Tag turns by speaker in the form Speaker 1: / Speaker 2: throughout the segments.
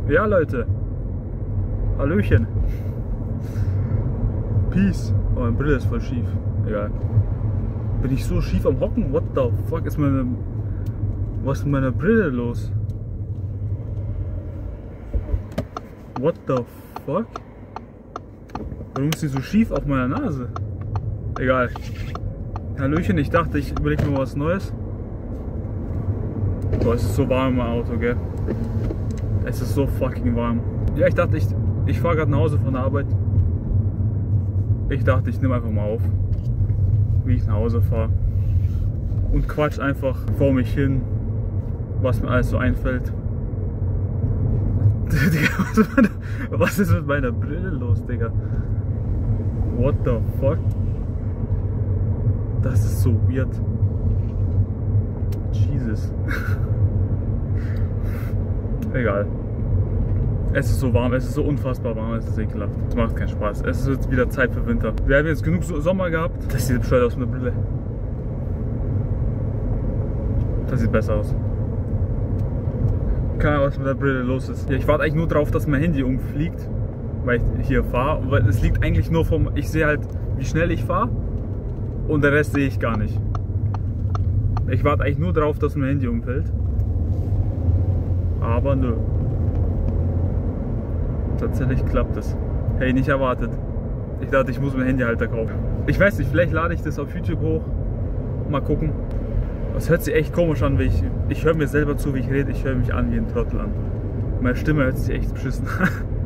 Speaker 1: Ja, Leute. Hallöchen. Peace. Oh, meine Brille ist voll schief. Egal. Bin ich so schief am Hocken? What the fuck ist meine... Was ist mit meiner Brille los? What the fuck? Warum ist sie so schief auf meiner Nase? Egal. Hallöchen, ich dachte, ich überlege mir was Neues. Boah, es ist so warm im Auto, gell? Es ist so fucking warm. Ja, ich dachte, ich fahre gerade nach Hause von der Arbeit. Ich dachte, ich nehme einfach mal auf, wie ich nach Hause fahre. Und quatsch einfach vor mich hin, was mir alles so einfällt. Was ist mit meiner Brille los, Digga? What the fuck? Das ist so weird. Jesus. Egal. Es ist so warm, es ist so unfassbar warm, es ist ekelhaft. Es macht keinen Spaß. Es ist jetzt wieder Zeit für Winter. Wir haben jetzt genug Sommer gehabt. Das sieht bescheuert aus mit der Brille. Das sieht besser aus. Keine Ahnung, was mit der Brille los ist. Ja, ich warte eigentlich nur drauf, dass mein Handy umfliegt, weil ich hier fahre. Weil es liegt eigentlich nur vom... Ich sehe halt, wie schnell ich fahre und der Rest sehe ich gar nicht. Ich warte eigentlich nur drauf, dass mein Handy umfällt. Aber nö. Tatsächlich klappt es. Hey, nicht erwartet. Ich dachte, ich muss mir einen Handyhalter kaufen. Ich weiß nicht, vielleicht lade ich das auf YouTube hoch. Mal gucken. Es hört sich echt komisch an, wie ich höre mir selber zu, wie ich rede. Ich höre mich an wie ein Trottel an. Meine Stimme hört sich echt beschissen an.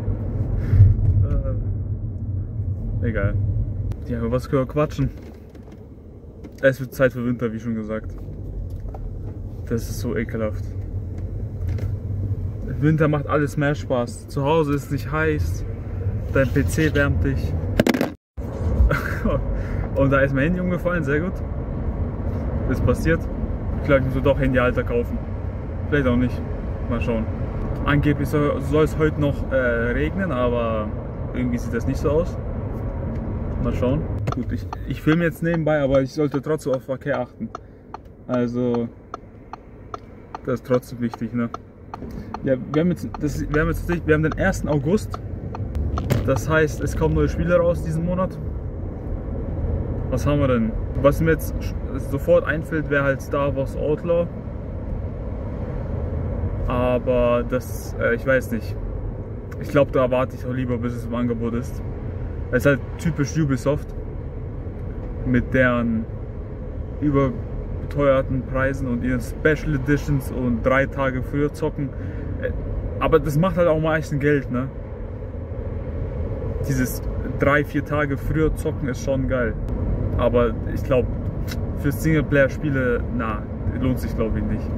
Speaker 1: Egal. Ja, über was können wir quatschen? Es wird Zeit für Winter, wie schon gesagt. Das ist so ekelhaft. Winter macht alles mehr Spaß. Zu Hause ist es nicht heiß, dein PC wärmt dich. Und da ist mein Handy umgefallen, sehr gut. Das ist passiert. Ich glaube, ich muss doch Handyhalter kaufen. Vielleicht auch nicht. Mal schauen. Angeblich soll es heute noch regnen, aber irgendwie sieht das nicht so aus. Mal schauen. Gut, ich filme jetzt nebenbei, aber ich sollte trotzdem auf Verkehr achten. Also, das ist trotzdem wichtig, ne? Ja, wir haben den 1. August. Das heißt, es kommen neue Spiele raus diesen Monat. Was haben wir denn? Was mir jetzt sofort einfällt, wäre halt Star Wars Outlaw. Aber das, ich weiß nicht. Ich glaube, da warte ich auch lieber, bis es im Angebot ist. Es ist halt typisch Ubisoft. Mit deren überteuerten Preisen und ihren Special Editions und 3 Tage früher zocken. Aber das macht halt auch meistens Geld, ne? Dieses 3-4 Tage früher zocken ist schon geil. Aber ich glaube, für Singleplayer-Spiele, na, lohnt sich glaube ich nicht.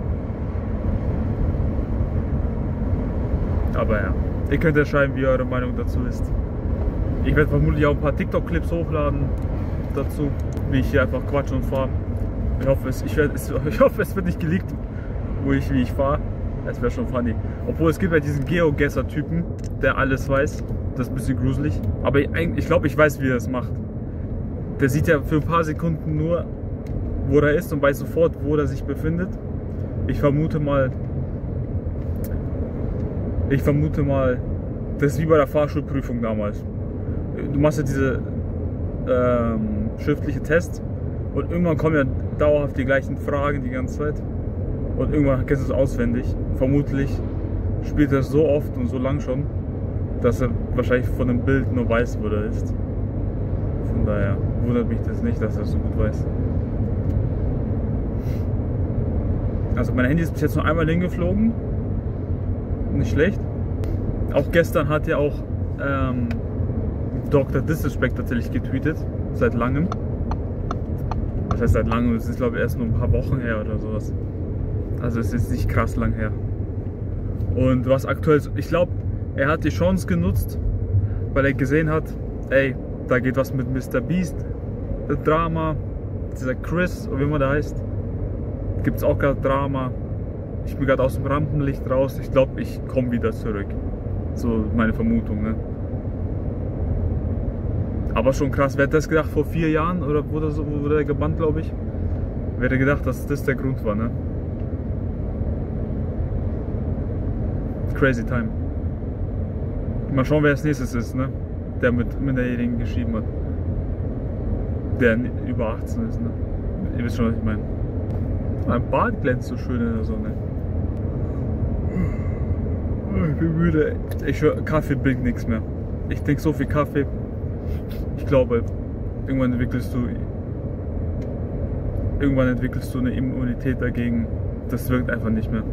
Speaker 1: Aber ja, ihr könnt ja schreiben, wie eure Meinung dazu ist. Ich werde vermutlich auch ein paar TikTok-Clips hochladen dazu, wie ich hier einfach quatsche und fahre. Ich hoffe, es wird nicht geleakt, wie ich fahre. Das wäre schon funny. Obwohl es gibt ja diesen Geogesser-Typen, der alles weiß. Das ist ein bisschen gruselig. Aber ich glaube, ich weiß, wie er das macht. Der sieht ja für ein paar Sekunden nur, wo er ist und weiß sofort, wo er sich befindet. Ich vermute mal, das ist wie bei der Fahrschulprüfung damals. Du machst ja diese schriftliche Test und irgendwann kommen ja dauerhaft die gleichen Fragen die ganze Zeit. Und irgendwann kennst du es auswendig. Vermutlich spielt er es so oft und so lang schon, dass er wahrscheinlich von dem Bild nur weiß, wo er ist. Von daher wundert mich das nicht, dass er es so gut weiß. Also mein Handy ist bis jetzt nur einmal hingeflogen. Nicht schlecht. Auch gestern hat ja auch Dr. Disrespect tatsächlich getweetet. Seit langem. Das heißt seit langem, es ist glaube ich erst nur ein paar Wochen her oder sowas. Also es ist nicht krass lang her. Und was aktuell, ich glaube, er hat die Chance genutzt, weil er gesehen hat, ey, da geht was mit Mr. Beast, Drama, dieser Chris, oder wie man da heißt, gibt es auch gerade Drama. Ich bin gerade aus dem Rampenlicht raus, ich glaube, ich komme wieder zurück. So meine Vermutung, ne? Aber schon krass, wer hätte das gedacht vor 4 Jahren, oder wurde er gebannt, glaube ich? Wer hätte gedacht, dass das der Grund war, ne? Crazy time. Mal schauen, wer als nächstes ist, ne? Der mit Minderjährigen geschrieben hat. Der über 18 ist, ne? Ihr wisst schon, was ich meine. Mein Bart glänzt so schön in der Sonne. Ich bin müde. Ich höre, Kaffee bringt nichts mehr. Ich trinke so viel Kaffee. Ich glaube, irgendwann entwickelst du eine Immunität dagegen. Das wirkt einfach nicht mehr.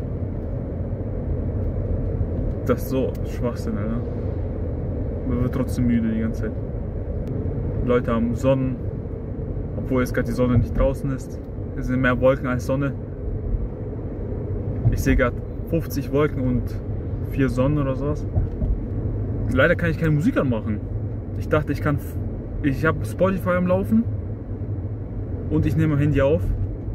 Speaker 1: Das ist so Schwachsinn, Alter. Man wird trotzdem müde die ganze Zeit. Leute haben Sonnen, obwohl jetzt gerade die Sonne nicht draußen ist. Es sind mehr Wolken als Sonne. Ich sehe gerade 50 Wolken und 4 Sonnen oder sowas. Leider kann ich keine Musik anmachen. Ich dachte, ich habe Spotify am Laufen und ich nehme mein Handy auf.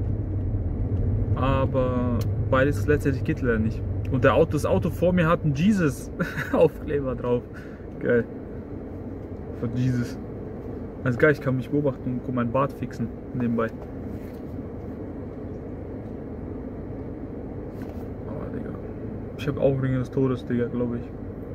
Speaker 1: Aber beides gleichzeitig geht leider nicht. Und das Auto vor mir hat einen Jesus-Aufkleber drauf. Geil. Von Jesus. Also geil, ich kann mich beobachten und meinen Bart fixen nebenbei. Aber Digga. Ich habe Augenringe des Todes, Digga, glaube ich.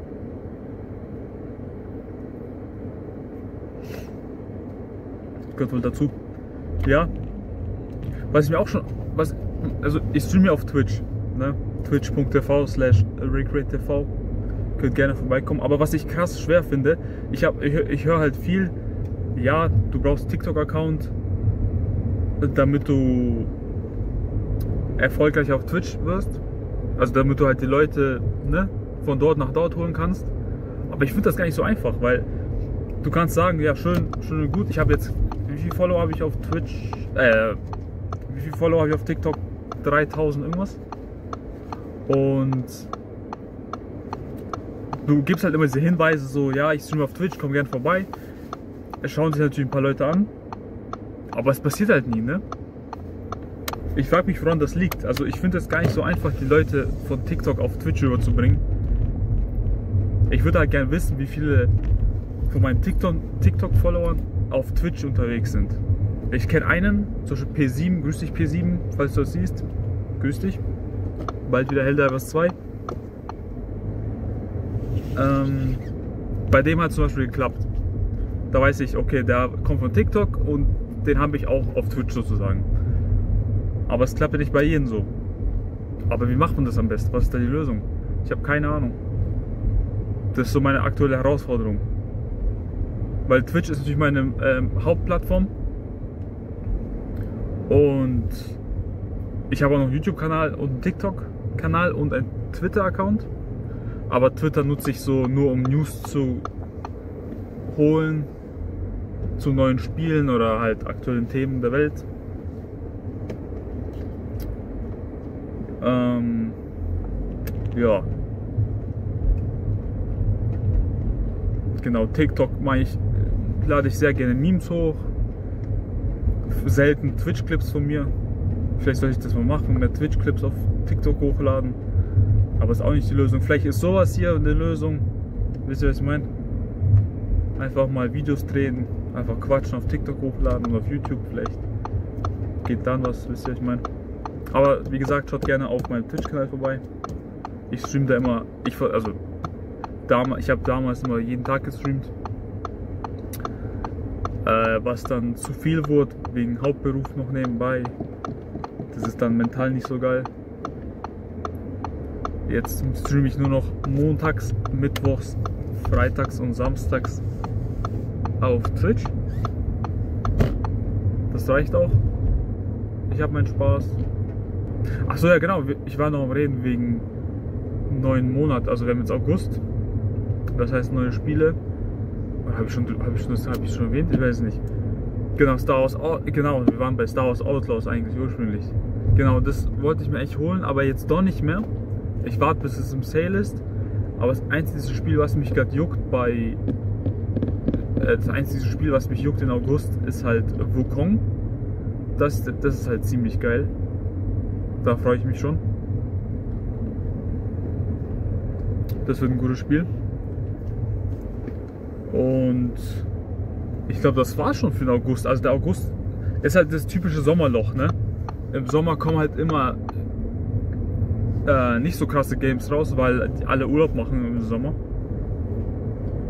Speaker 1: Gehört wohl dazu. Ja. Was ich mir auch schon. Also ich streame auf Twitch. Ne? Twitch.tv/RayCreateTV. Könnt gerne vorbeikommen. Aber was ich krass schwer finde, ich höre halt viel, ja, du brauchst TikTok-Account, damit du erfolgreich auf Twitch wirst. Also damit du halt die Leute, ne, von dort nach dort holen kannst. Aber ich finde das gar nicht so einfach, weil du kannst sagen, ja, schön und gut, ich habe jetzt, wie viele Follower habe ich auf Twitch, wie viele Follower habe ich auf TikTok? 3000 irgendwas. Und du gibst halt immer diese Hinweise, so, ja, ich streame auf Twitch, komm gerne vorbei. Es schauen sich natürlich ein paar Leute an, aber es passiert halt nie, ne? Ich frage mich, woran das liegt. Also ich finde es gar nicht so einfach, die Leute von TikTok auf Twitch rüberzubringen. Ich würde halt gerne wissen, wie viele von meinen TikTok-Followern auf Twitch unterwegs sind. Ich kenne einen, zum Beispiel P7, grüß dich P7, falls du das siehst. Grüß dich. Bald wieder Helldivers 2. Bei dem hat es zum Beispiel geklappt. Da weiß ich, okay, der kommt von TikTok und den habe ich auch auf Twitch sozusagen. Aber es klappt ja nicht bei jedem so. Aber wie macht man das am besten? Was ist da die Lösung? Ich habe keine Ahnung. Das ist so meine aktuelle Herausforderung. Weil Twitch ist natürlich meine Hauptplattform. Und ich habe auch noch einen YouTube-Kanal und einen TikTok-Kanal und einen Twitter-Account. Aber Twitter nutze ich so nur, um News zu holen zu neuen Spielen oder halt aktuellen Themen der Welt. Ja. Genau, TikTok lade ich sehr gerne Memes hoch. Selten Twitch-Clips von mir. Vielleicht soll ich das mal machen, mehr Twitch-Clips auf TikTok hochladen. Aber ist auch nicht die Lösung. Vielleicht ist sowas hier eine Lösung. Wisst ihr, was ich meine? Einfach mal Videos drehen, einfach quatschen, auf TikTok hochladen und auf YouTube vielleicht. Geht dann was, wisst ihr, was ich meine? Aber wie gesagt, schaut gerne auf meinem Twitch-Kanal vorbei. Ich streame da immer, ich habe damals immer jeden Tag gestreamt. Was dann zu viel wurde, wegen Hauptberuf noch nebenbei. Das ist dann mental nicht so geil. Jetzt streame ich nur noch montags, mittwochs, freitags und samstags auf Twitch. Das reicht auch. Ich habe meinen Spaß. Achso, ja genau, ich war noch am Reden wegen neuen Monat, also wir haben jetzt August. Das heißt neue Spiele. Habe ich schon erwähnt? Ich weiß es nicht. Genau, wir waren bei Star Wars Outlaws eigentlich ursprünglich. Genau, das wollte ich mir echt holen, aber jetzt doch nicht mehr. Ich warte, bis es im Sale ist. Aber das einzige Spiel, was mich gerade juckt in August, ist halt Wukong. Das ist halt ziemlich geil. Da freue ich mich schon. Das wird ein gutes Spiel. Und ich glaube, das war schon für den August. Also der August ist halt das typische Sommerloch, ne? Im Sommer kommen halt immer nicht so krasse Games raus, weil alle Urlaub machen im Sommer.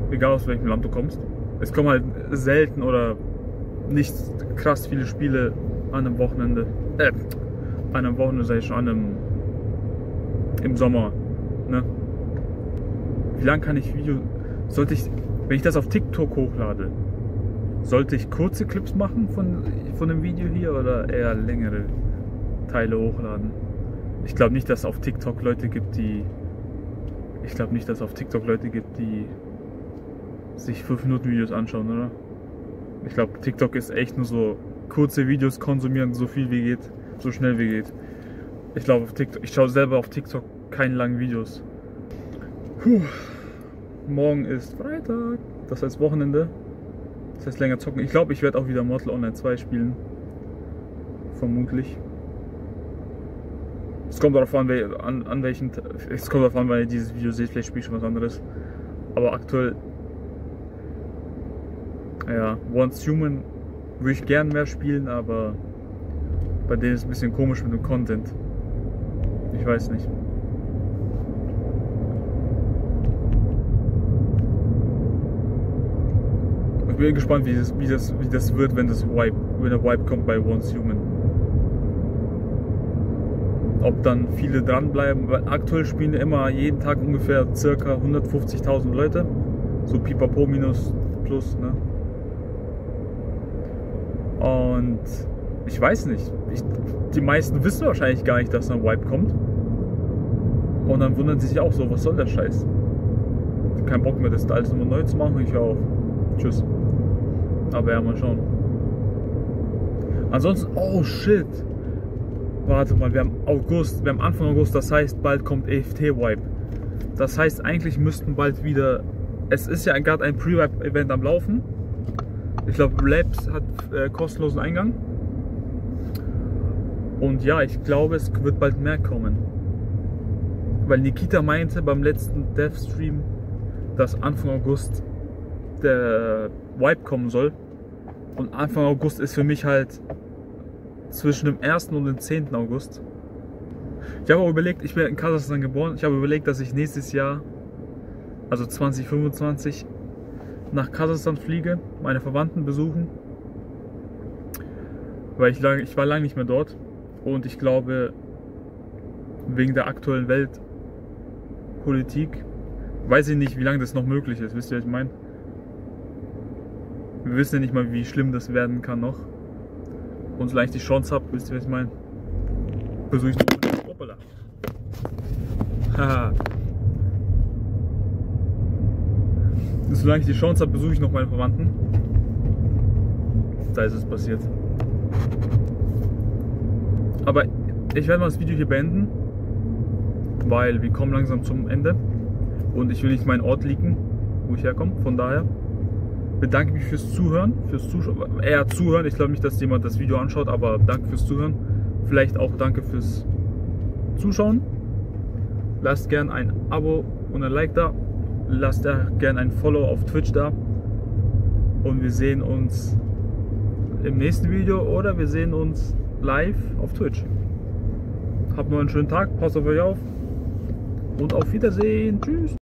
Speaker 1: Egal aus welchem Land du kommst. Es kommen halt selten oder nicht krass viele Spiele an einem Wochenende. An einem Wochenende sag ich schon, im Sommer. Ne? Wie lange kann ich Video. Wenn ich das auf TikTok hochlade, sollte ich kurze Clips machen von dem Video hier oder eher längere Teile hochladen? Ich glaube nicht, dass es auf TikTok Leute gibt, die sich 5-Minuten Videos anschauen, oder? Ich glaube, TikTok ist echt nur so kurze Videos konsumieren, so viel wie geht, so schnell wie geht. Ich glaube, ich schaue selber auf TikTok keine langen Videos. Morgen ist Freitag, das heißt Wochenende. Das heißt länger zocken. Ich glaube, ich werde auch wieder Mortal Online 2 spielen. Vermutlich. Es kommt darauf an, es kommt darauf an, weil ihr dieses Video seht, vielleicht spiele ich schon was anderes. Aber aktuell, ja, Once Human würde ich gern mehr spielen, aber bei denen ist es ein bisschen komisch mit dem Content. Ich weiß nicht. Ich bin gespannt, wie das wird, wenn der Wipe kommt bei Once Human. Ob dann viele dranbleiben, weil aktuell spielen immer jeden Tag ungefähr ca. 150.000 Leute. So pipapo minus plus, ne? Und ich weiß nicht. Die meisten wissen wahrscheinlich gar nicht, dass ein Wipe kommt. Und dann wundern sie sich auch so, was soll der Scheiß? Kein Bock mehr, das alles nochmal neu zu machen, ich höre auf. Tschüss. Aber ja, mal schauen. Ansonsten, oh shit. Warte mal, wir haben Anfang August, das heißt, bald kommt EFT-Wipe. Das heißt, eigentlich müssten bald wieder, es ist ja gerade ein Pre-Wipe-Event am Laufen. Ich glaube, Labs hat kostenlosen Eingang. Und ja, ich glaube, es wird bald mehr kommen. Weil Nikita meinte beim letzten Dev-Stream, dass Anfang August der Wipe kommen soll. Und Anfang August ist für mich halt zwischen dem 1. und dem 10. August. Ich habe auch überlegt, ich bin in Kasachstan geboren, ich habe überlegt, dass ich nächstes Jahr, also 2025, nach Kasachstan fliege, meine Verwandten besuchen. Weil ich war lange nicht mehr dort und ich glaube, wegen der aktuellen Weltpolitik, weiß ich nicht, wie lange das noch möglich ist. Wisst ihr, was ich meine? Wir wissen ja nicht mal, wie schlimm das werden kann noch. Und solange ich die Chance habe, wisst ihr, was ich meine? Besuche ich noch. Hoppala. Haha. Solange ich die Chance habe, besuche ich noch meine Verwandten. Da ist es passiert. Aber ich werde mal das Video hier beenden, weil wir kommen langsam zum Ende und ich will nicht meinen Ort leaken, wo ich herkomme. Von daher bedanke ich mich fürs Zuhören, Zuhören. Ich glaube nicht, dass jemand das Video anschaut, aber danke fürs Zuhören. Vielleicht auch danke fürs Zuschauen. Lasst gerne ein Abo und ein Like da. Lasst gerne ein Follow auf Twitch da. Und wir sehen uns im nächsten Video oder wir sehen uns live auf Twitch. Habt noch einen schönen Tag, passt auf euch auf und auf Wiedersehen. Tschüss.